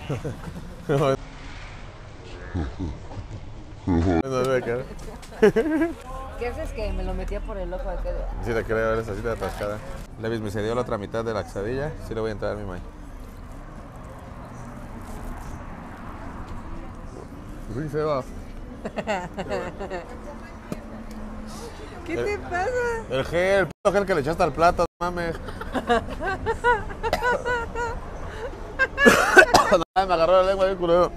¿Qué haces que me lo metía por el ojo acá? Sí te creo, eres así de atascada. Levis me cedió la otra mitad de la quesadilla. Sí le voy a entrar a mi May. Uy, se va. ¿Qué te pasa? El puto gel que le echaste al plato, no mames. Me agarró la lengua bien culero.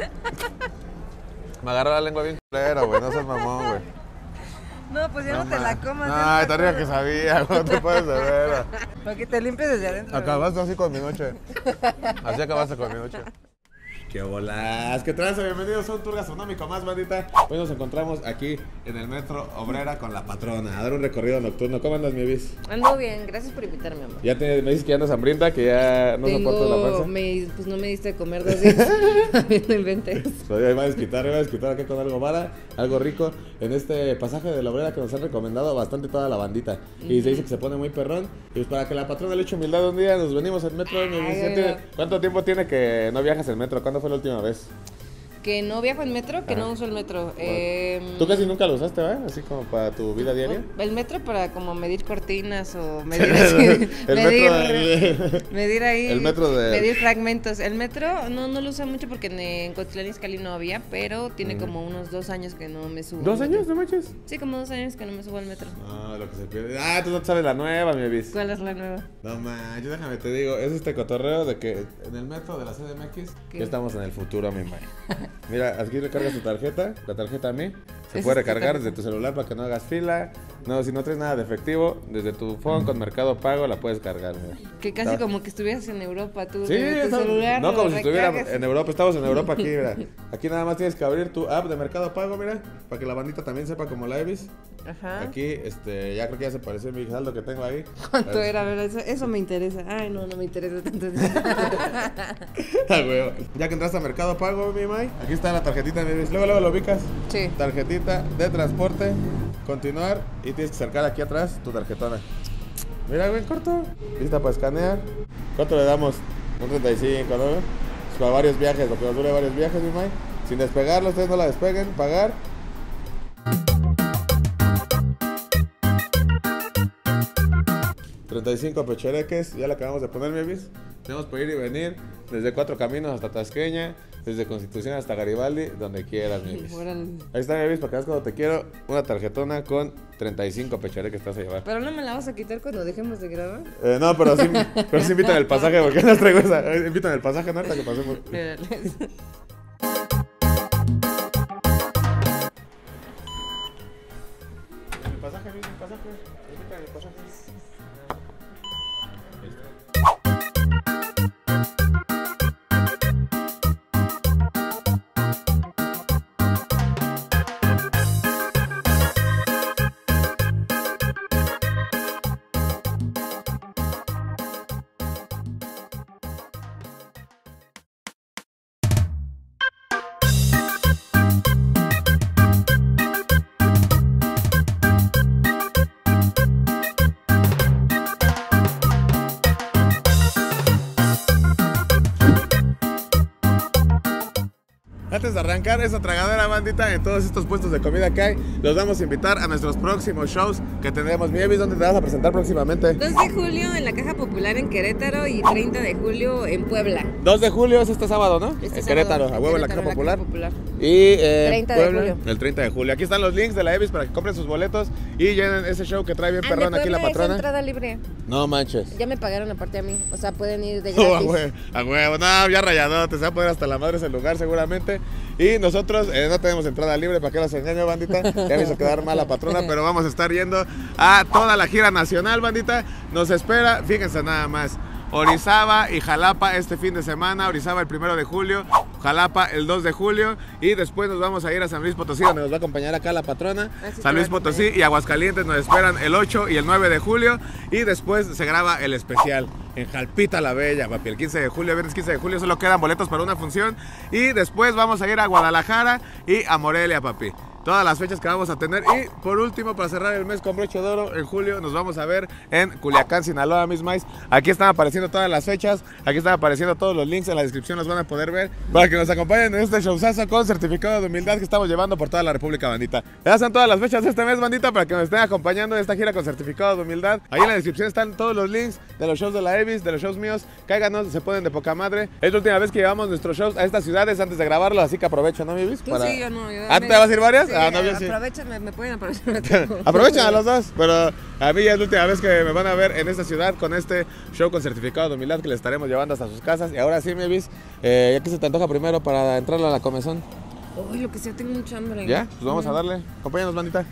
Me agarró la lengua bien culero, güey. No seas mamón, güey. No, pues ya no te la comas. Ay, te rías que sabía, güey. No te puedes saber. Para que te limpies desde adentro. Acabaste así con mi noche. Así acabaste con mi noche. ¡Qué bolas! ¿Qué tranza? Bienvenidos a un tour gastronómico más, bandita. Hoy nos encontramos aquí en el Metro Obrera con la patrona a dar un recorrido nocturno. ¿Cómo andas, mi bis? Ando bien, gracias por invitarme, amor. Ya me dices que ya andas hambrienta, que ya no soportas la panza. Pues no me diste de comer 2 días. No inventes. Hoy va a desquitar acá con algo vara, algo rico. En este pasaje de la Obrera que nos han recomendado bastante toda la bandita. Y se dice que se pone muy perrón. Y pues para que la patrona le eche humildad un día, nos venimos al metro. ¿Cuánto tiempo tiene que no viajas en metro? ¿Cuándo fue la última vez? Que no viajo en metro, que no uso el metro. Tú casi nunca lo usaste, ¿verdad? Así como para tu vida diaria. El metro para como medir cortinas o medir así, medir ahí, el metro medir fragmentos. El metro no lo uso mucho porque en Cotitlán Izcalli no había, pero tiene como unos 2 años que no me subo. ¿2 años? ¿No manches? Sí, como 2 años que no me subo al metro. No, lo que se pierde. Ah, tú no sabes la nueva, mi bis. ¿Cuál es la nueva? No manches, déjame te digo, es este cotorreo de que en el metro de la CDMX ya estamos en el futuro, mi man. Mira, aquí recargas tu tarjeta, la tarjeta a mí. Se puede recargar desde tu celular para que no hagas fila. No, si no traes nada de efectivo, desde tu phone con Mercado Pago la puedes cargar. Mira. Que casi como que estuvieras en Europa tú. Sí, tu celular. No, como si estuviera en Europa. Estamos en Europa aquí, mira. Aquí nada más tienes que abrir tu app de Mercado Pago, mira. Para que la bandita también sepa como la Evis. Ajá. Aquí, ya creo que ya se pareció mi saldo que tengo ahí. ¿Cuánto era? A ver, eso me interesa. Ay, no me interesa tanto. Ya que entraste a Mercado Pago, mi May, aquí está la tarjetita, mi Evis. Luego lo ubicas. Sí. Tarjetita de transporte, continuar y tienes que acercar aquí atrás tu tarjetona. Mira, güey, corto. Lista para escanear. ¿Cuánto le damos? Un 35, ¿no? Es para varios viajes, lo que nos dure varios viajes, mi May. Sin despegarlo, ustedes no la despeguen, pagar. $35 pechereques, ya la acabamos de poner, mi bis. Tenemos por ir y venir desde Cuatro Caminos hasta Tasqueña, desde Constitución hasta Garibaldi, donde quieras, mi bis. Ahí está, mi bis, para que veas cuando te quiero, una tarjetona con 35 pechereques que te vas a llevar. ¿Pero no me la vas a quitar cuando dejemos de grabar? No, pero sí invitan el pasaje, porque no traigo esa. Invitan el pasaje, ¿no? Ahorita que pasemos. El pasaje, mi pasaje. Invitan el pasaje. Antes de arrancar esa tragadera, bandita, en todos estos puestos de comida que hay, los vamos a invitar a nuestros próximos shows que tendremos. Mi Evis, ¿dónde te vas a presentar próximamente? 2 de julio en la Caja Popular en Querétaro y 30 de julio en Puebla. 2 de julio es este sábado, ¿no? En Querétaro, a huevo en la Caja Popular. Y 30 de julio. El 30 de julio. Aquí están los links de la Evis para que compren sus boletos y llenen ese show que trae bien perrón aquí la patrona. Es entrada libre. No manches. Ya me pagaron aparte a mí, o sea, pueden ir de gratis. A huevo, no, ya rayadote, se va a poder hasta la madre ese lugar seguramente. Y nosotros no tenemos entrada libre, ¿para qué los engaño, bandita? Ya me hizo quedar mal la patrona, pero vamos a estar yendo a toda la gira nacional, bandita. Nos espera, fíjense nada más, Orizaba y Jalapa este fin de semana. Orizaba el 1 de julio, Jalapa el 2 de julio. Y después nos vamos a ir a San Luis Potosí, donde nos va a acompañar acá la patrona. San Luis Potosí y Aguascalientes nos esperan el 8 y el 9 de julio. Y después se graba el especial en Jalpita la Bella, papi, el 15 de julio, viernes 15 de julio. Solo quedan boletos para una función. Y después vamos a ir a Guadalajara y a Morelia, papi. todas las fechas que vamos a tener. Y por último, para cerrar el mes con broche de oro, en julio nos vamos a ver en Culiacán, Sinaloa, Miss Mais. Aquí están apareciendo todas las fechas, aquí están apareciendo todos los links, en la descripción los van a poder ver para que nos acompañen en este showzazo con certificado de humildad que estamos llevando por toda la República, bandita. Ya están todas las fechas de este mes, bandita, para que nos estén acompañando en esta gira con certificado de humildad. Ahí en la descripción están todos los links de los shows de la Evis, de los shows míos. Cáiganos, se ponen de poca madre. Es la última vez que llevamos nuestros shows a estas ciudades antes de grabarlo, así que aprovecho, ¿no, mi Evis? Tú sí, yo no. ¿Ah, te vas a ir varias? Sí, No, yo sí. Aprovechen, me pueden aprovechar. Aprovechen a los dos, pero a mí ya es la última vez que me van a ver en esta ciudad con este show con certificado de humildad que les estaremos llevando hasta sus casas. Y ahora sí, mi Evis, ya que se te antoja primero para entrarle a la comezón. Uy, lo que sea, tengo mucha hambre. ¿Ya? Pues vamos a darle. Acompáñanos, bandita.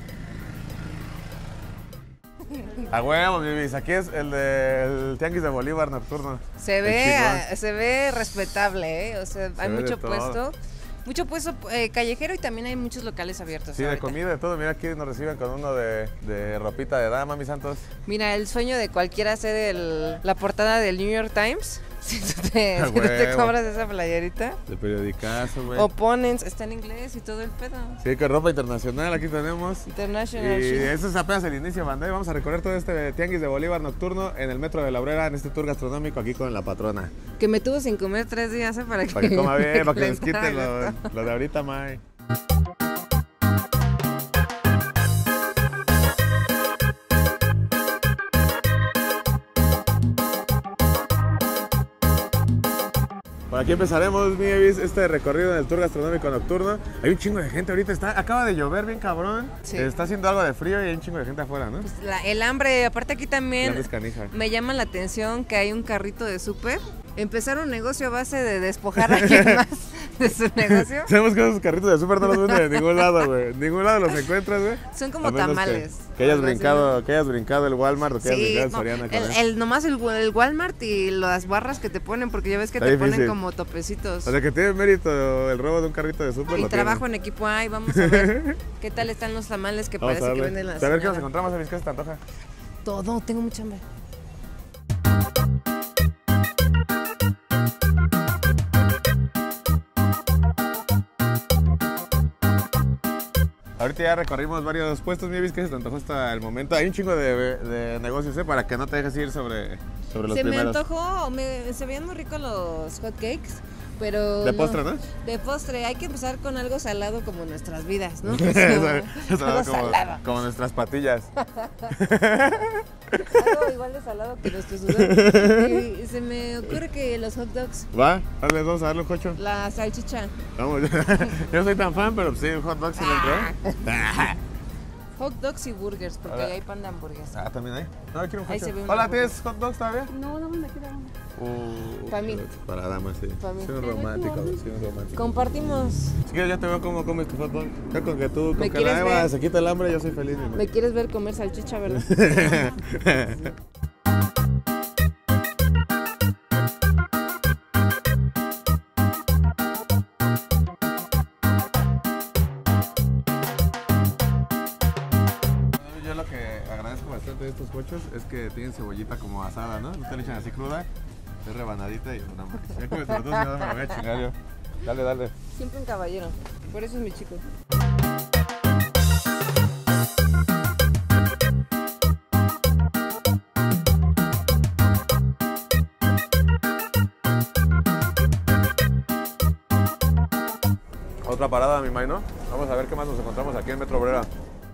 A huevo, mi Evis, aquí es el del Tianguis de Bolívar nocturno. Se ve respetable, ¿eh? O sea, hay mucho puesto callejero y también hay muchos locales abiertos. Sí, ahorita. de comida, de todo. Mira, aquí nos reciben con uno de ropita de dama, mis santos. Mira, el sueño de cualquiera hacer la portada del New York Times. Si tú te compras esa playerita. De periodicazo, güey. Opponents, está en inglés y todo el pedo. Sí, con ropa internacional aquí tenemos. International. Y sí. eso es apenas el inicio, banda. Vamos a recorrer todo este Tianguis de Bolívar nocturno en el metro de La Obrera, en este tour gastronómico aquí con la patrona. Que me tuvo sin comer 3 días, ¿eh? Para que coma bien, para que le les quite entrara lo de ahorita, May. Por aquí empezaremos, mi Evis, este recorrido en el tour gastronómico nocturno. Hay un chingo de gente ahorita, acaba de llover bien cabrón. Sí. Está haciendo algo de frío y hay un chingo de gente afuera, ¿no? Pues el hambre, aparte aquí también me llama la atención que hay un carrito de súper. Empezar un negocio a base de despojar a alguien más de su negocio. Sabemos que esos carritos de súper no los venden de ningún lado, güey. En ningún lado los encuentras, güey. Son como tamales. Que hayas brincado el Walmart o que hayas brincado el Soriana. Nomás el Walmart y las barras que te ponen, porque ya ves que te ponen como topecitos. O sea, que tiene mérito el robo de un carrito de súper. Y trabajo en equipo A y vamos a ver qué tal están los tamales que parece que venden las. A ver qué nos encontramos, ¿qué se te antoja? Todo, tengo mucha hambre. Ahorita ya recorrimos varios puestos, mi Evis, que se te antojó hasta el momento. Hay un chingo de negocios, para que no te dejes ir sobre los primeros. Se me antojó, se veían muy ricos los hot cakes, pero de postre, ¿no? De postre, hay que empezar con algo salado como nuestras vidas, ¿no? como nuestras patillas. Algo igual de salado que nuestro sudor. Y se me ocurre que los hot dogs. Vamos a darle un cocho. La salchicha. Vamos, yo no soy tan fan, pero sí, el hot dog sí le entró. Hot dogs y burgers, porque ahí hay pan de hamburguesa. ¿También hay? No, quiero un cocho. Hola, ¿tienes hot dogs todavía? No, me queda uno. Para mí. Para damas, sí. Para mí. Soy un romántico, Compartimos. Si quieres, ya te veo cómo comes tu hot dog. Ya con que tú, con que la Eva se quita el hambre, yo soy feliz. Me quieres ver comer salchicha, ¿verdad? De estos cochos es que tienen cebollita como asada, ¿no? No te le echan así cruda, es rebanadita y una más. Ya que me trató, si no me lo voy a chingar yo. Dale. Siempre un caballero, por eso es mi chico. Otra parada, mi May, ¿no? Vamos a ver qué más nos encontramos aquí en Metro Obrera.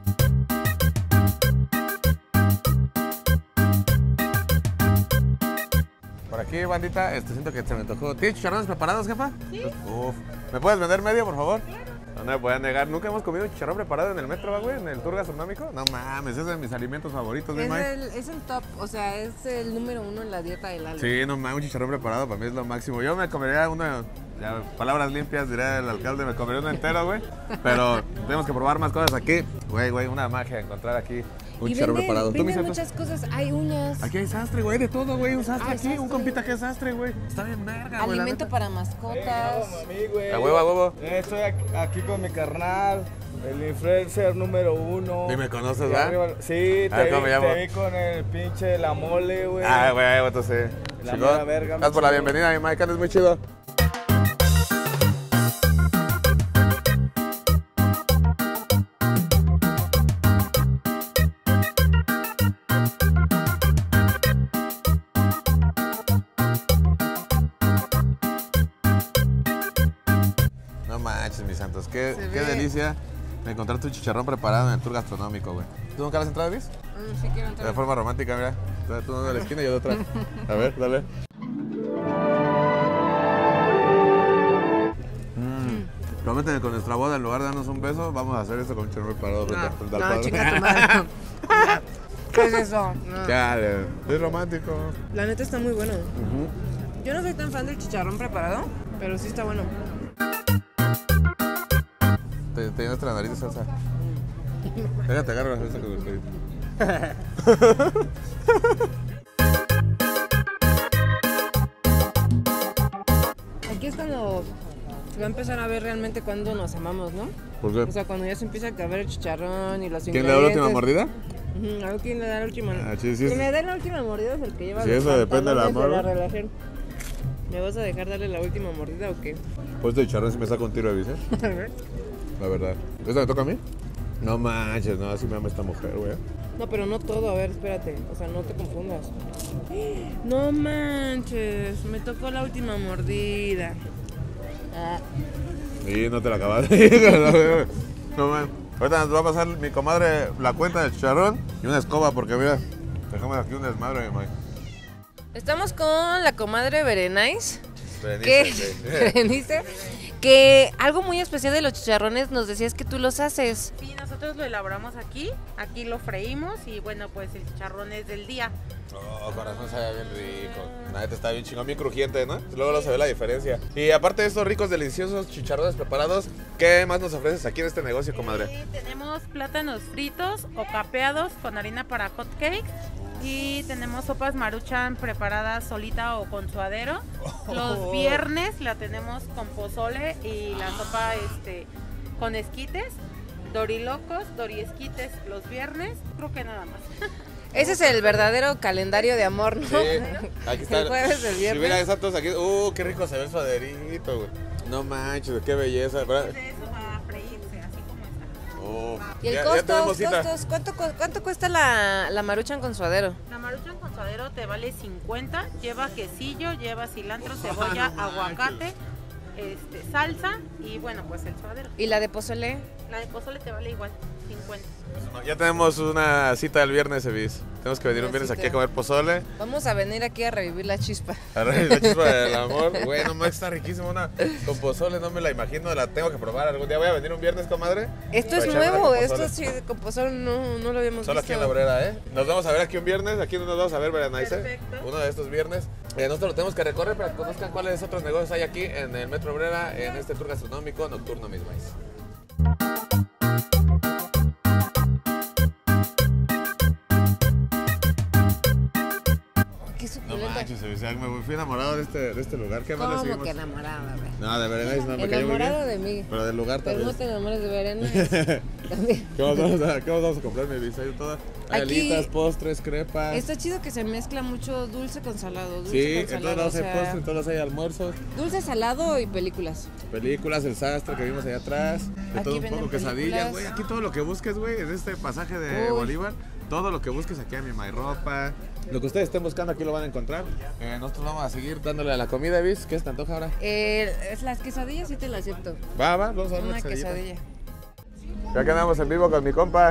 Por aquí, bandita, siento que se me antojó. ¿Tienes chicharrones preparados, jefa? Sí. Uf. ¿Me puedes vender medio, por favor? No me voy a negar. ¿Nunca hemos comido chicharrón preparado en el metro, güey? ¿En el tour gastronómico? No mames, es de mis alimentos favoritos, mi May. Es el top, o sea, es el número 1 en la dieta del alma. Sí, no mames, un chicharrón preparado para mí es lo máximo. Yo me comería uno, ya, palabras limpias, diría el alcalde, me comería uno entero, güey. Pero tenemos que probar más cosas aquí. Güey, una magia encontrar aquí un chicharrón preparado. Venden muchas cosas, hay uñas. Aquí hay sastre, güey, de todo, güey. Un sastre aquí, sastre. Un compita que es sastre, güey. Está bien verga, güey. Alimento para mascotas. A huevo. Estoy aquí con mi carnal, el influencer número 1. ¿Y me conoces, verdad? Sí, te vi con el pinche La Mole, güey. Güey, entonces. La mera verga. Gracias por la bienvenida, mi Mike, andes muy chido. manches, mis santos. Qué delicia de encontrar tu chicharrón preparado en el tour gastronómico, güey. ¿Tú nunca has entrado, Luis? Sí quiero entrar. De forma romántica, mira. Tú uno de la esquina y yo de otra. A ver, dale. Prometen que con nuestra boda, en lugar de darnos un beso, vamos a hacer esto con un chicharrón preparado frente al padre. Chica tu madre. ¿Qué es eso? No. Chale, es romántico. La neta está muy bueno. Yo no soy tan fan del chicharrón preparado, pero sí está bueno. Te llenaste la nariz de salsa. Déjate, agarra la salsa que me pedí. Aquí es cuando se va a empezar a ver realmente cuando nos amamos, ¿no? ¿Por qué? O sea, cuando ya se empieza a caber el chicharrón y los ¿Quién le da la última mordida? A ver quién le da la última. Sí, sí. Quien le da la última mordida es el que lleva Sí, los eso depende del pantalones de amor. la relación. ¿Me vas a dejar darle la última mordida o qué? Pues de chicharrón si me saco un tiro de bici. A ver. La verdad. ¿Esta me toca a mí? No manches, no, así me ama esta mujer, güey. No, pero no todo, a ver, espérate. O sea, no te confundas. No manches, me tocó la última mordida. Y no te la acabaste. No, man. Ahorita nos va a pasar mi comadre la cuenta del chicharrón y una escoba, porque mira, dejamos aquí un desmadre, mi Estamos con la comadre Berenice. Berenice. Berenice. Que algo muy especial de los chicharrones nos decías que tú los haces. Sí, nosotros lo elaboramos aquí lo freímos y bueno, pues el chicharrón es del día. Oh, corazón, sabe bien rico. La neta está bien chingón, bien crujiente, ¿no? Luego se ve la diferencia. Y aparte de estos ricos, deliciosos chicharrones preparados, ¿qué más nos ofreces aquí en este negocio, comadre? Tenemos plátanos fritos o capeados con harina para hot cakes. Y tenemos sopas Maruchan preparadas solita o con suadero. Los viernes la tenemos con pozole y la sopa con esquites. Dorilocos, doriesquites los viernes. Creo que nada más. Ese es el verdadero calendario de amor, ¿no? Sí, aquí está. El jueves, el viernes. Sí, mira, exactos aquí. Qué rico se ve el suaderito, güey. No manches, qué belleza, ¿verdad? Eso va a freírse, así como está. ¿Y el ¿Cuánto cuesta la Maruchan con suadero? La Maruchan con suadero te vale 50, lleva quesillo, lleva cilantro, cebolla, aguacate, salsa y bueno, pues el suadero. ¿Y la de pozole? La de pozole te vale igual, 50. Ya tenemos una cita el viernes, Evis. Tenemos que venir un viernes aquí a comer pozole. Vamos a venir aquí a revivir la chispa. A revivir la chispa del amor. Güey, no más está riquísima una con pozole, no me la imagino, la tengo que probar algún día. Voy a venir un viernes, comadre. Esto es nuevo, esto sí, con pozole no lo habíamos Solo visto. aquí en La Obrera, ¿eh? Nos vamos a ver aquí un viernes, aquí nos vamos a ver, Berenice. Perfecto. Uno de estos viernes. Nosotros lo tenemos que recorrer para que conozcan cuáles otros negocios hay aquí en el Metro Obrera, en este tour gastronómico nocturno, mis maíz. No manches, me fui enamorado de este lugar. ¿Qué más le ¿Cómo seguimos? que enamorado, güey? No, de Berenice no, me cayó muy bien. Enamorado de mí. Pero del lugar Pero también. no te enamores de Berenice. También. ¿Qué más vamos a comprar, mi Visa? Hay todas. Hay Aquí alitas, postres, crepas. Está chido que se mezcla mucho dulce con salado. Dulce Sí, con en todos salado, lados o hay sea, postres, en todos lados hay almuerzos. dulce, salado y películas. Películas, el sastre que vimos allá atrás. De Aquí todo un venden poco, quesadillas, películas. güey. Aquí todo lo que busques, güey, en este pasaje de Uy. Bolívar. Todo lo que busques aquí en mi ropa. Lo que ustedes estén buscando aquí lo van a encontrar. Nosotros vamos a seguir dándole a la comida, ¿vis? ¿Qué se te antoja ahora? Las quesadillas sí te las acepto. Vamos a dar Una quesadillita. quesadilla. Ya que andamos en vivo con mi compa.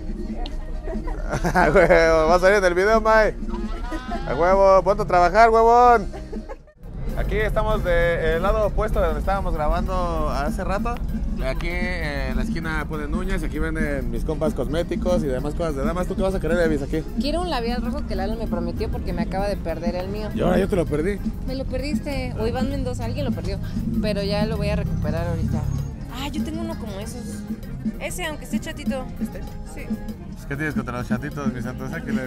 A huevo, va a salir en el video, May. A huevo, ponte a trabajar, huevón. Aquí estamos del lado opuesto de donde estábamos grabando hace rato. Aquí en la esquina ponen uñas y aquí venden mis compas cosméticos y demás cosas de damas. ¿Tú qué vas a querer, Evis, aquí? Quiero un labial rojo que Lalo me prometió porque me acaba de perder el mío. Y ahora yo te lo perdí. Me lo perdiste. O Iván Mendoza, alguien lo perdió. Pero ya lo voy a recuperar ahorita. Ah, yo tengo uno como esos. Ese, aunque esté chatito. Sí. ¿Qué tienes contra los chatitos, mis santos? Aquí le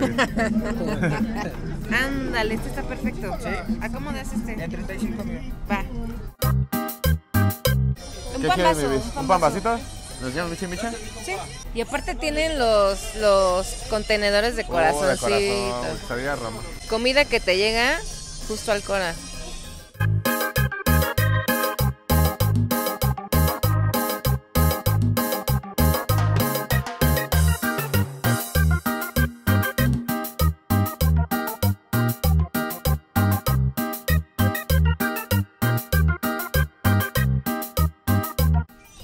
Ándale, este está perfecto. Sí. ¿A cómo das este? En 35 mil. Va. Un ¿Qué pan quieres, vaso, Evis? ¿Un pan vasito? ¿Nos llaman Michi Micha? Sí. Y aparte tienen los contenedores de De corazoncitos. corazón, quesadilla Roma. Comida que te llega justo al cora.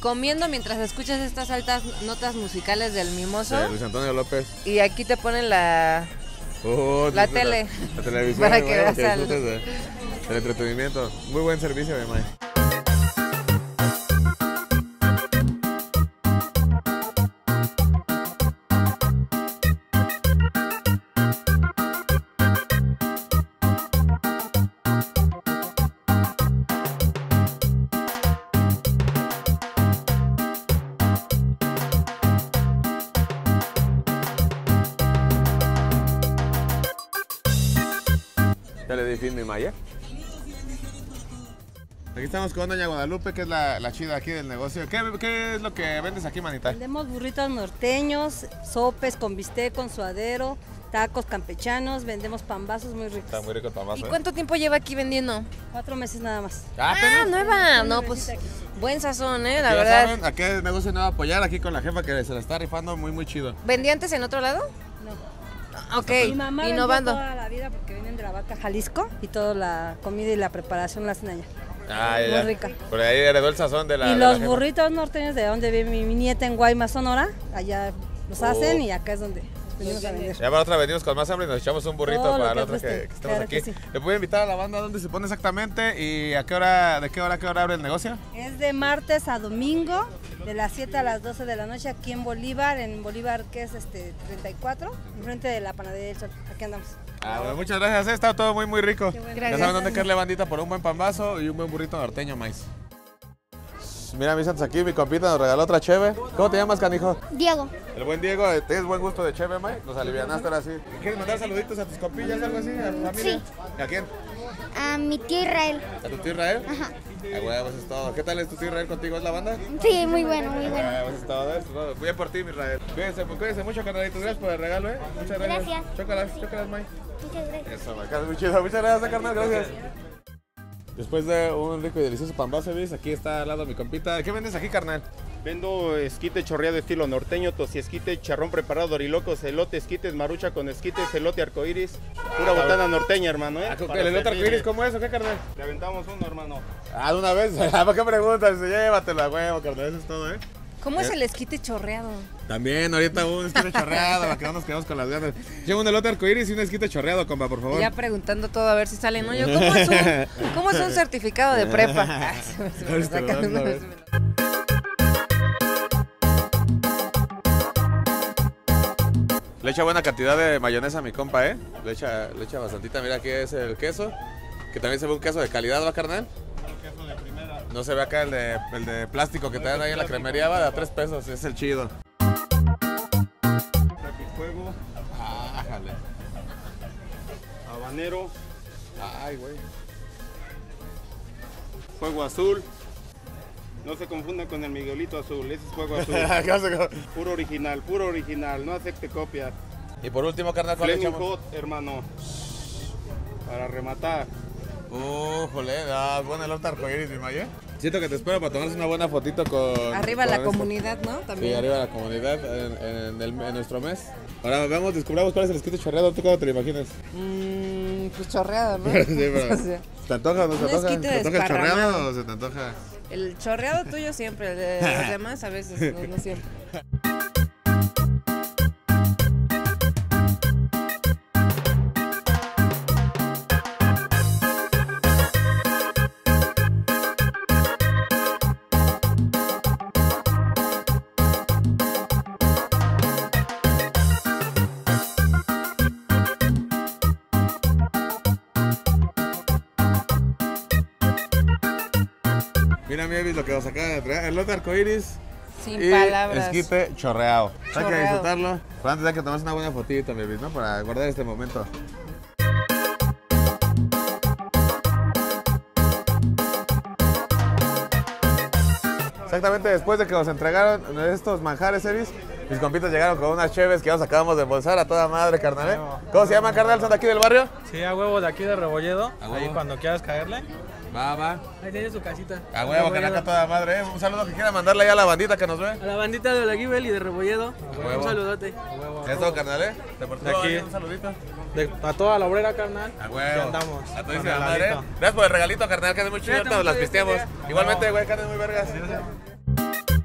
comiendo mientras escuchas estas altas notas musicales del Mimoso. De Luis Antonio López. Y aquí te ponen la tele. La televisión. Para que veas el entretenimiento. Muy buen servicio, mi May. Ya le di fin, mi Maya. Aquí estamos con doña Guadalupe, que es la chida aquí del negocio. ¿Qué es lo que vendes aquí, manita? Vendemos burritos norteños, sopes con bistec, con suadero, tacos campechanos, vendemos pambazos muy ricos. Está muy rico el pambazo. ¿Y cuánto tiempo lleva aquí vendiendo? 4 meses nada más. Ah, nueva. No, pues buen sazón, la ya verdad. saben, ¿a qué negocio no va a apoyar? Aquí con la jefa que se la está rifando muy chido. ¿Vendía antes en otro lado? No. Ok, Mi mamá innovando. vendió toda la vida porque vienen de la vaca Jalisco y toda la comida y la preparación la hacen allá. Ah, Muy ya. rica. Por ahí heredó el sazón de la. Y de los la jefa. burritos norteños de donde vive mi nieta en Guaymas, Sonora, allá los hacen y acá es donde venimos a vender. Ya para otra venimos con más hambre y nos echamos un burrito Todo lo para la que otra que guste, estemos claro aquí. que sí. ¿Le puedo invitar a la banda dónde se pone exactamente y de qué hora abre el negocio? Es de martes a domingo, de las 7 a las 12 de la noche aquí en Bolívar que es 34, enfrente de la Panadería del Sol. Aquí andamos. Bueno, muchas gracias, ha estado todo muy rico. Qué bueno. Ya Gracias. saben dónde caerle, bandita, por un buen pambazo y un buen burrito norteño, maíz. Mira, mis santos, aquí mi compita nos regaló otra cheve. ¿Cómo te llamas, canijo? Diego. El buen Diego, ¿tienes buen gusto de cheve, May? Nos alivianaste ahora sí. ¿Quieres mandar saluditos a tus compillas, algo así, a tu familia? Sí. ¿A quién? A mi tío Israel. ¿A tu tío Israel? Ajá. Ah, huevo, eso es todo. ¿Qué tal es tu tío Israel contigo? ¿Es la banda? Sí, muy bueno, muy bueno. Ah, eso es todo, eso es todo. Bien por ti, mi Israel. Cuídense mucho, carnalitos. Gracias por el regalo, Muchas gracias. Gracias. Chócalas, May. Muchas gracias. Eso, May. Muy chido. Muchas gracias, carnal. Gracias. Después de un rico y delicioso pambazo, ¿ves? Aquí está al lado mi compita. ¿Qué vendes aquí, carnal? Vendo esquite chorreado estilo norteño, tosiesquite, charrón preparado, dorilocos, elote, esquites, marucha con esquites, elote arcoíris, pura botana norteña, hermano, ¿El elote arcoíris cómo es o qué, carnal? Le aventamos uno, hermano. Ah, de una vez. ¿Para qué preguntas? Llévatelo a huevo, carnal. Eso es todo, ¿Cómo es el esquite chorreado? También, ahorita un esquite chorreado, para que no nos quedemos con las ganas. Lleva un elote arcoíris y un esquite chorreado, compa, por favor. Ya preguntando todo a ver si sale, ¿no? Yo, ¿cómo es un certificado de prepa? Se me sacan una vez. Le echa buena cantidad de mayonesa a mi compa, Le echa bastantita. Mira, aquí es el queso, que también se ve un queso de calidad, ¿va, carnal? Queso de primera. No se ve acá el de plástico que te dan ahí en la cremería, va de a 3 pesos, es el chido. Fuego, Ájale. habanero, Ay, güey. fuego azul. No se confundan con el Miguelito azul, ese es fuego azul. ¿Qué hace? Puro original, no acepte copia. Y por último, carnal, ¿cuál le Flaming echamos? Hot, hermano. Para rematar. Jole, buen elote arcoíris, mi Maya. Siento que te espero para tomarse una buena fotito con... Arriba con la esto. comunidad, ¿no? Sí, También. arriba la comunidad en nuestro mes. Ahora descubramos cuál es el esquite chorreado. ¿Tú cómo te lo imaginas? Pues chorreado, ¿no? Sí, pero... O sea, ¿Te antoja o no te un antoja? esquite ¿Te antoja el desparramado. chorreado o se te antoja? el chorreado tuyo siempre, el de los demás a veces, no siempre. Mira, mi Evis, lo que nos acaba de traer. El lote arcoíris. Sin Y palabras. esquite chorreado. Hay que Chorreado. disfrutarlo. Pero antes hay que tomarse una buena fotito, mi Evis, ¿no? Para guardar este momento. Exactamente después de que nos entregaron estos manjares, Evis, mis compitas llegaron con unas cheves que ya nos acabamos de embolsar a toda madre, carnal, ¿eh? ¿Cómo se llaman, carnal? ¿Son de aquí del barrio? Sí, a huevo de aquí de Rebolledo. A huevo. Ahí cuando quieras caerle. Va. Ahí tiene su casita. A huevo, caraca, a toda madre, ¿eh? Un saludo que quiera mandarle ya a la bandita que nos ve. A la bandita de Olaguibel y de Rebolledo. huevo. Un saludote. Es todo, carnal, ¿eh? De aquí. Un saludito. A toda la obrera, carnal. A huevo. Ya andamos. A Con todísima el madre. ladito. Gracias por el regalito, carnal, que es muy chido. Cuídate Nos las mucho, pisteamos. Dios te vea. Igualmente, güey, que andes muy vergas.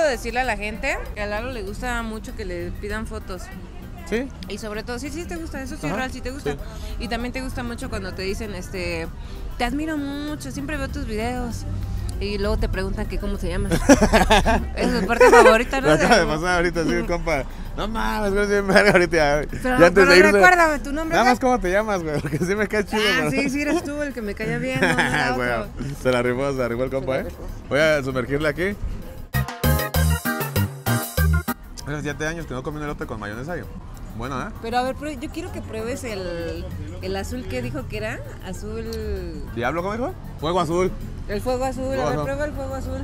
decirle a la gente que a Lalo le gusta mucho que le pidan fotos. ¿Sí? Y sobre todo, sí te gusta, eso sí es real, sí te gusta. Sí. Y también te gusta mucho cuando te dicen, te admiro mucho, siempre veo tus videos. Y luego te preguntan que cómo te llamas. Es mi parte favorita, ¿no? Lo acaba de pasar ahorita, sí, compa. No mames, güey, sí me verga ahorita. Pero recuérdame tu nombre. Nada más cómo te llamas, güey, porque sí me cae chido. Sí, eres tú el que me caía bien, no, güey, se la arrimó el compa, Voy a sumergirle aquí. Hace 7 años que no comí un elote con mayonesa. Bueno, ¿eh? Pero a ver, yo quiero que pruebes el azul que dijo que era. Azul... ¿Diablo cómo dijo? Fuego azul. El fuego azul, a ver, prueba el fuego azul.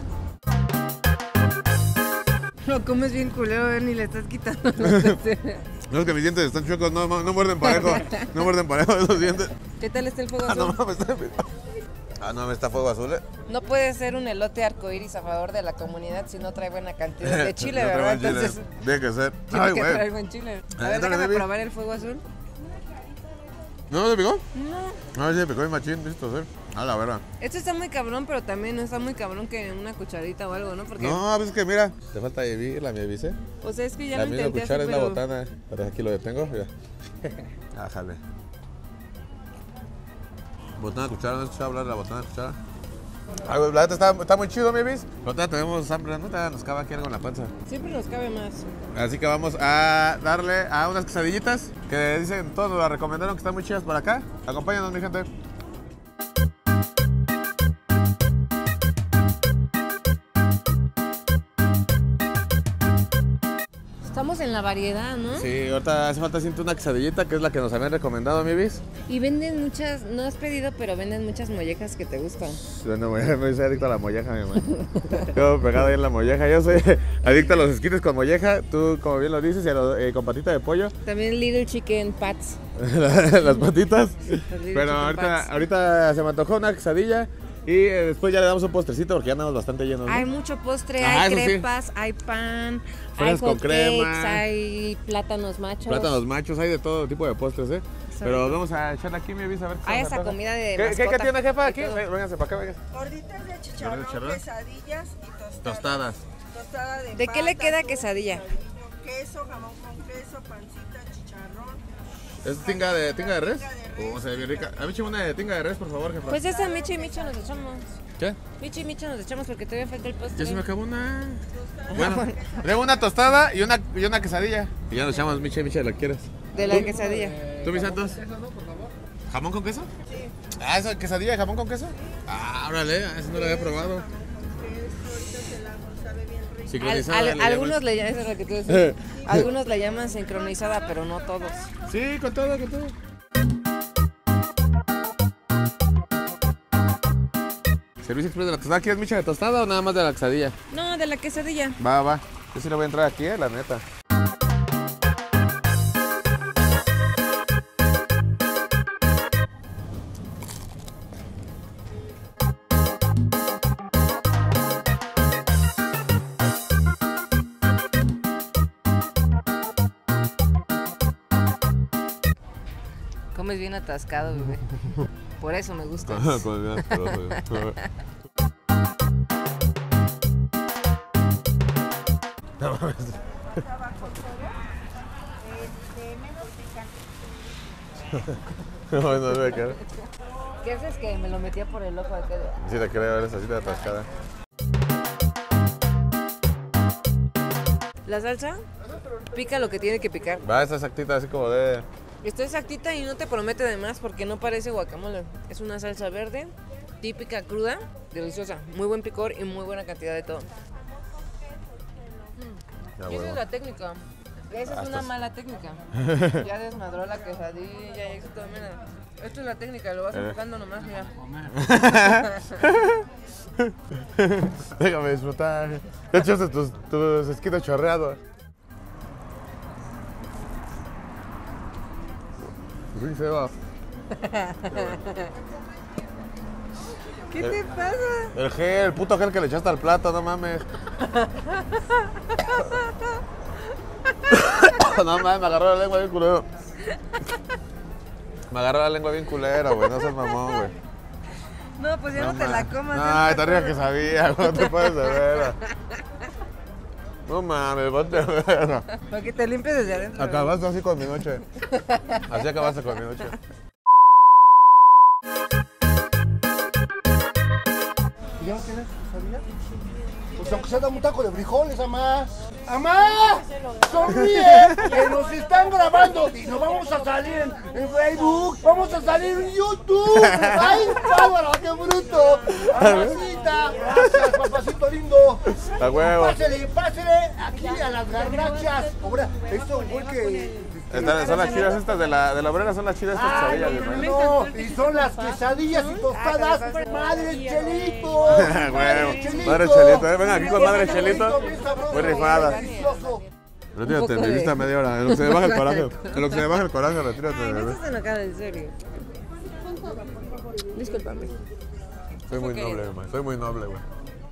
Lo comes bien culero, ni le estás quitando. No, es que mis dientes están chuecos, no muerden parejo. No muerden parejo esos dientes. ¿Qué tal está el fuego azul? No mames, no, está fuego azul, No puede ser un elote arcoíris a favor de la comunidad si no trae buena cantidad de chile, no ¿verdad? Chile. Entonces, tiene que ser. Tiene que traer buen chile. A ver, déjame probar el fuego azul. ¿No te picó? No. A ver si me picó el machín, listo, hacer. A la verdad. Este está muy cabrón, pero también no está muy cabrón que una cucharita o algo, ¿no? Porque... No, pues es que mira, te falta vivir, la mía viste. O sea, es que ya la lo intenté cuchara así, es la botana, pero aquí lo detengo, mira. Ájale. Botana, cuchara, ¿no has escuchado hablar de la botana, cuchara? Ay, la neta está muy chido, mi bis. Ahorita tenemos hambre, ¿no? Nos cabe aquí algo en la panza. Siempre nos cabe más. Así que vamos a darle a unas quesadillitas que dicen, todos nos las recomendaron que están muy chidas por acá. Acompáñanos, mi gente. Estamos en la variedad, ¿no? Sí, ahorita hace falta siento una quesadillita que es la que nos habían recomendado, mi bis. Y venden muchas, no has pedido, pero venden muchas mollejas que te gustan. Bueno, me soy adicto a la molleja, mi mamá. Yo pegado ahí en la molleja. Yo soy adicto a los esquites con molleja, tú como bien lo dices, y con patita de pollo. También Little Chicken Pats. Las patitas. Pero ahorita se me antojó una quesadilla. Y después ya le damos un postrecito porque ya andamos bastante llenos, ¿no? Hay mucho postre, hay crepas, sí. Hay pan, hay hot cakes, hay plátanos machos. Plátanos machos, hay de todo tipo de postres, ¿eh? Pero vamos a echarle aquí, mi visa, a ver qué hay esa comida de ¿Qué tiene, jefa, aquí? Vénganse para acá, vénganse. Gorditas de chicharrón, quesadillas y tostadas. Tostada de ¿De qué le queda quesadilla? Queso, jamón con queso, pancita, chicharrón. ¿Es tinga de res? O sea, bien rica. A mí una de tinga de res, por favor, jefa. Pues esa micha y micha nos echamos. ¿Qué? Micha y micha nos echamos porque todavía falta el postre. Ya se me acabó una. Bueno, luego una tostada y una quesadilla. Y ya nos echamos micha y micha de la que quieras. De la quesadilla. ¿Tú, mis santos? ¿Jamón con queso? Sí. Ah, ¿esa quesadilla de jamón con queso? Ah, órale, eso no lo había probado. Algunos le llaman, eso es lo que tú decías. Algunos la llaman sincronizada, pero no todos. Sí, con todo. Servicio express de la tostada. ¿Quieres micha de tostada o nada más de la quesadilla? No, de la quesadilla. Va. Yo sí le voy a entrar aquí, la neta. Comes bien atascado, bebé. Por eso me gusta. Comes bien asqueroso. No mames. No me queda. ¿Qué haces que me lo metía por el ojo acá? Sí, te creo, eres así de atascada. La salsa pica lo que tiene que picar. Va, esta exactita, así como de... Está exactita y no te promete de más porque no parece guacamole. Es una salsa verde, típica, cruda, deliciosa. Muy buen picor y muy buena cantidad de todo. Y esa es la técnica. Esa es una mala técnica. Ya desmadró la quesadilla y eso todo, mira. Esto es la técnica, lo vas enfocando nomás, mira. Déjame disfrutar. Ya echaste tus esquites chorreados. Uy, feo. ¿Qué te pasa? El gel, el puto gel que le echaste al plato, no mames. No mames, me agarró la lengua bien culero. Me agarró la lengua bien culera, güey, no seas mamón, güey. No, pues ya no te la comas. Ay, tan rica que sabía, no te puedes de ver. No mames, ponte. Para que te limpies desde adentro. Acabaste así con mi noche. Así acabaste con mi noche. ¿Y ya no tienes sabía? Pues aunque sea dame un taco de frijoles, amá. ¡Amá! ¡Sonríe! ¡Que nos están grabando! Y nos vamos a salir en Facebook, vamos a salir en YouTube. ¡Ay, Bárbara, qué bruto! ¡Mamacita! Gracias, papacito lindo. A huevo. Pásele aquí a las garnachas. Ahora, esto fue que... Son las chidas estas de la obrera, son las chidas estas quesadillas. No, y son las quesadillas y tostadas. ¡Madre Chelito! Madre Chelito, venga aquí con Madre Chelito. Muy rifada. Retírate, me viste a media hora. En lo que se me baja el coraje. En lo que se me baja el coraje, retírate. Ay, no estás enojada, en serio. Discúlpame. Soy muy noble, güey. Soy muy noble, güey.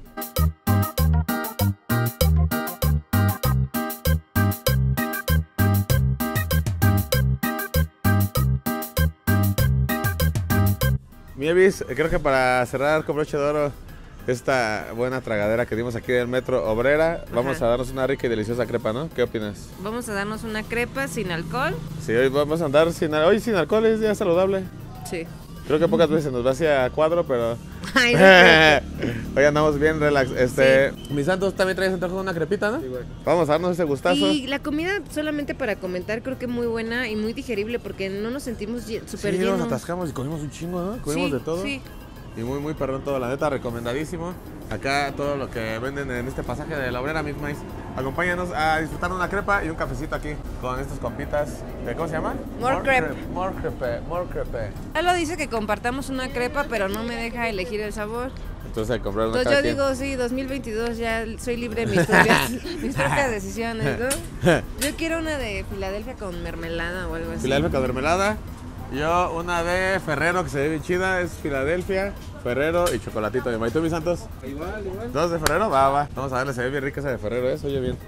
Mievis, creo que para cerrar con broche de oro esta buena tragadera que dimos aquí del Metro Obrera, vamos a darnos una rica y deliciosa crepa, ¿no? ¿Qué opinas? Vamos a darnos una crepa sin alcohol. Sí, hoy vamos a andar hoy sin alcohol, es día saludable. Sí. Creo que pocas veces nos va hacia cuadro, pero Ay, no. hoy andamos bien relax. Mis santos, también traes antojo de una crepita, ¿no? Sí, güey. Vamos a darnos ese gustazo. Y la comida, solamente para comentar, creo que muy buena y muy digerible porque no nos sentimos súper llenos. Nos atascamos y comimos un chingo, ¿no? Comimos de todo. Sí. Y muy perrón todo, la neta, recomendadísimo. Acá todo lo que venden en este pasaje de la Obrera, mis maíz. Acompáñanos a disfrutar una crepa y un cafecito aquí con estos compitas. ¿Cómo se llama? More crepe. More crepe. Él lo dice que compartamos una crepa, pero no me deja elegir el sabor. Entonces hay que comprar una. Entonces yo digo, sí, 2022 ya soy libre de mis propias decisiones, ¿no? Yo quiero una de Filadelfia con mermelada o algo así. Filadelfia con mermelada. Yo una de Ferrero que se ve bien chida, es Filadelfia, Ferrero y chocolatito. ¿Y tú, mis santos? Igual. ¿Dos de Ferrero? Va. Vamos a darle, se ve bien rica esa de Ferrero, ¿eh? Se oye bien.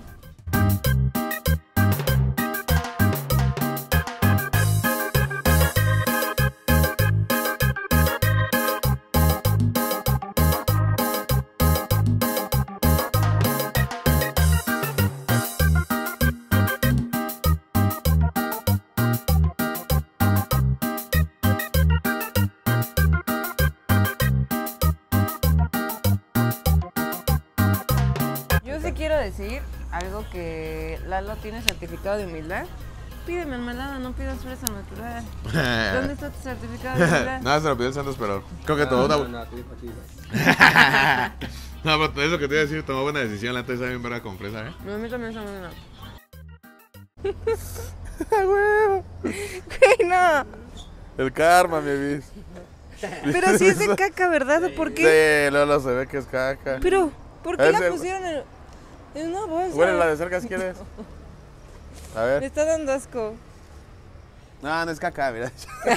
Quiero decir algo que Lalo tiene certificado de humildad. Pide mermelada, no pidas fresa natural. ¿Dónde está tu certificado de humildad? Nada, se lo pidió el Santos, pero creo que tomó una... No, pero eso que te iba a decir, tomó buena decisión. La neta está bien verga con fresa, ¿eh? No, a mí también está buena. ¡Huevo! Güey, no. El karma, mi bis. Pero si es de caca, ¿verdad? ¿O por qué? Sí, Lolo se ve que es caca. Pero, ¿por qué la pusieron en una bolsa? Huele la de cerca si quieres. A ver. Me está dando asco. No es caca, mira.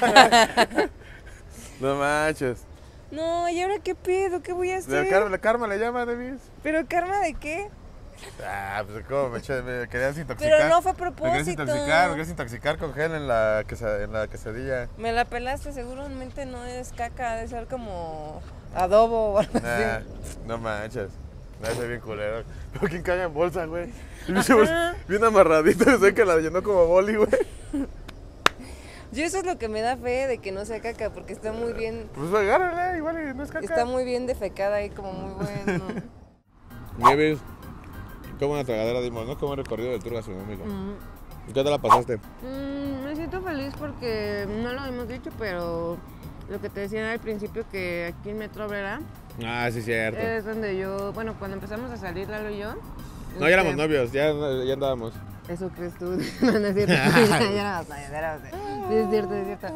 No manches. No, ¿y ahora qué pedo? ¿Qué voy a hacer? El karma le llama, Demis. ¿Pero karma de qué? Pues como me querías intoxicar. Pero no fue a propósito. Me querías intoxicar con gel en la quesadilla. Me la pelaste, seguramente no es caca, debe ser como adobo o algo así. No manches. Me hace bien culero. Pero ¿quién caga en bolsa, güey? Bien amarradito, sé que la llenó como boli, güey. Yo eso es lo que me da fe de que no sea caca, porque está muy bien. Pues agárrala, igual no es caca. Está muy bien defecada ahí, como muy bueno. Nieves, qué buena tragadera dimos, ¿no? Como recorrido del tour gastronómico. ¿Qué te la pasaste? Me siento feliz porque no lo hemos dicho, pero lo que te decía al principio, que aquí en Metro Obrera. Ah, sí, cierto. Es donde yo, bueno, cuando empezamos a salir, Lalo y yo. No, ya éramos novios, ya andábamos. Eso crees tú. No es cierto. Ya éramos novios, es cierto, es cierto.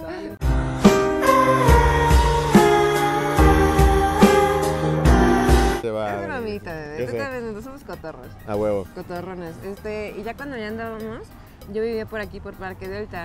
Es bromita, bebé. Tú también, somos cotorros. A huevo. Cotorrones. Y ya cuando ya andábamos, yo vivía por aquí, por Parque Delta,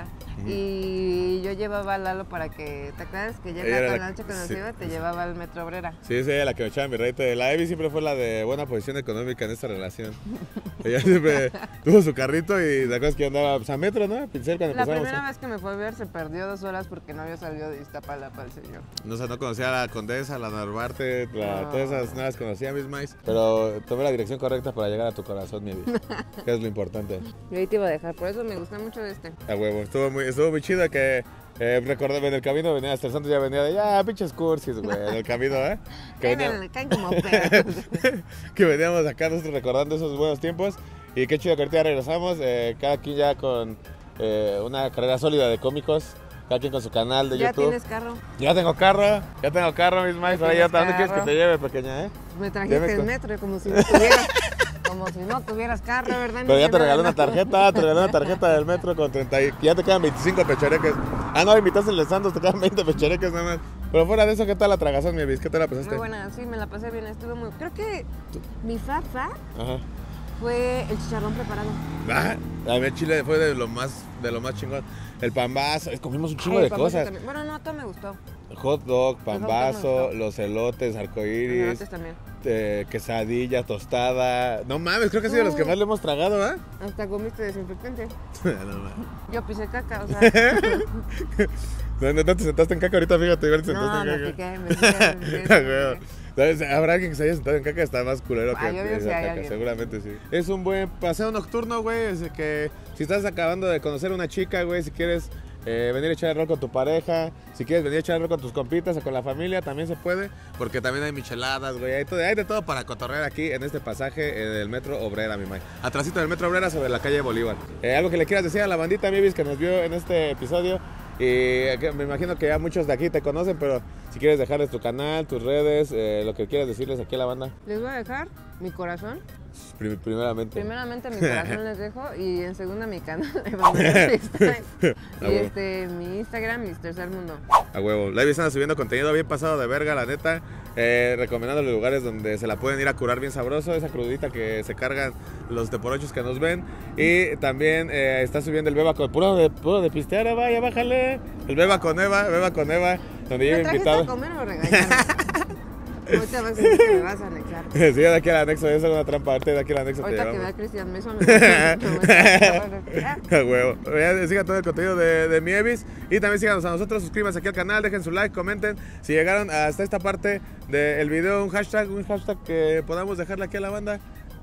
y yo llevaba a Lalo para que, ¿te acuerdas? Que Ella llega era con la- la noche cuando sí. se iba, te llevaba al Metro Obrera. Sí, es ella la que me echaba mi reite. La Evi siempre fue la de buena posición económica en esta relación. Ella siempre tuvo su carrito y la cosa es que yo andaba pues, a metro, ¿no? A Pincel cuando La empezábamos. primera vez que me fue a ver se perdió 2 horas porque no había salido de Iztapalapa el señor. No sé, no conocía a la Condesa, la Narvarte, No. todas esas no las conocía, mis mais. Pero tomé la dirección correcta para llegar a tu corazón, mi Evi. Que es lo importante. Yo ahí te iba a dejar, por eso me gusta mucho este. A huevo, estuvo muy chido que recordé en el camino venía hasta el Santos, ya venía de ya, pinches cursis, güey, en el camino, ¿eh? Que, Caen como perros. que veníamos acá nosotros recordando esos buenos tiempos y qué chido que ahorita ya regresamos, cada quien ya con una carrera sólida de cómicos, cada quien con su canal de ¿Ya YouTube. tienes carro? Ya tengo carro, mis mais, ahora ya, ¿a dónde quieres que te lleve, pequeña, eh? Me trajiste el metro como si no tuvieras, como si no tuvieras carro, ¿verdad? Pero ya No te sé regalé nada. te regalé una tarjeta del metro con 30 y ya te quedan 25 pechoreques. Ah, no, invitaste el de Santos, te quedan 20 pechoreques nada más. Pero fuera de eso, ¿qué tal la tragazón, mi bis? ¿Qué tal la pasaste? Muy buena, sí, me la pasé bien, estuve muy... Creo que mi fafa Ajá. fue el chicharrón preparado. Ah, a mí el chile fue de lo más chingón. El pambazo, comimos un chingo Ay, de papas cosas. también. Bueno, no, todo me gustó. Hot dog, me pambazo, gustó. los elotes, Los arcoíris, elotes también. quesadilla, tostada. No mames, creo que ha sido de los que más le hemos tragado, ¿ah? Hasta comiste desinfectante. No mames. Yo pisé caca, o sea... No te sentaste en caca ahorita, fíjate, igual te No, sentaste en me caca. piqué. Ah, huevo. ¿Sabes? Habrá alguien que se haya sentado en caca, está más culero que Yo creo que sí esa hay caca, alguien. seguramente sí. Es un buen paseo nocturno, güey, es que si estás acabando de conocer a una chica, güey, si quieres venir a echar el rol con tu pareja, si quieres venir a echar el rol con tus compitas o con la familia, también se puede, porque también hay micheladas, güey, hay de todo para cotorrear aquí en este pasaje del Metro Obrera, mi may. Atrásito del Metro Obrera sobre la calle Bolívar. Algo que le quieras decir a la bandita, mi bis, que nos vio en este episodio. Y me imagino que ya muchos de aquí te conocen, pero si quieres dejarles tu canal, tus redes, lo que quieras decirles aquí a la banda. Les voy a dejar mi corazón. Primeramente. Primeramente mi corazón les dejo y en segunda mi canal de Bandera Freestyle. Y mi Instagram, Mr. Mundo. A huevo. La están subiendo contenido bien pasado de verga, la neta. Recomendando los lugares donde se la pueden ir a curar bien sabroso, esa crudita que se cargan los teporochos que nos ven. Y también está subiendo el Beba con puro de pistear, vaya, bájale. El Beba con Eva, donde lleva invitado. ¿Me trajiste a comer o regañaron? Ahorita vas a decir que me vas a anexar. Sí, de aquí al anexo, esa es una trampa. Ahorita de aquí al anexo Ahorita te que vea llevamos. a Cristian Mason A huevo. Sigan todo el contenido de mi Evis. Y también síganos a nosotros, suscríbanse aquí al canal, dejen su like, comenten. Si llegaron hasta esta parte del video, un hashtag que podamos dejarle aquí a la banda.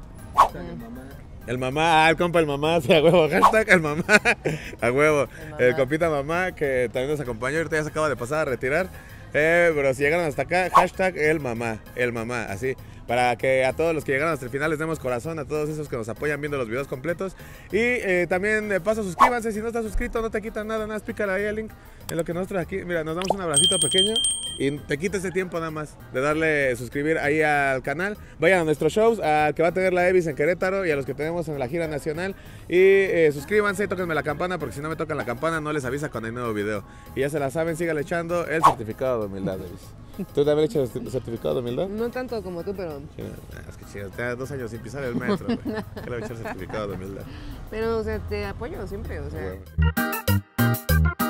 El mamá, el compa el mamá, sí, a huevo, hashtag el mamá, a huevo. El compita mamá que también nos acompañó, ahorita ya se acaba de pasar a retirar. Pero si llegaron hasta acá, hashtag el mamá, así. Para que a todos los que llegaron hasta el final les demos corazón, a todos esos que nos apoyan viendo los videos completos. Y también de paso suscríbanse, si no estás suscrito no te quitan nada más pícale ahí el link en lo que nosotros aquí, mira, nos damos un abracito pequeño. Y te quita ese tiempo nada más de darle suscribir ahí al canal. Vayan a nuestros shows, al que va a tener la Evis en Querétaro y a los que tenemos en la gira nacional. Y suscríbanse, tóquenme la campana, porque si no me tocan la campana no les avisa cuando hay nuevo video. Y ya se la saben, síganle echando el certificado de humildad, Evis. ¿Tú también echas el certificado de humildad? No tanto como tú, pero... Sí, es que chido, te 2 años sin pisar el metro, güey. ¿Qué le voy a echar certificado de humildad? Pero, o sea, te apoyo siempre, o sea...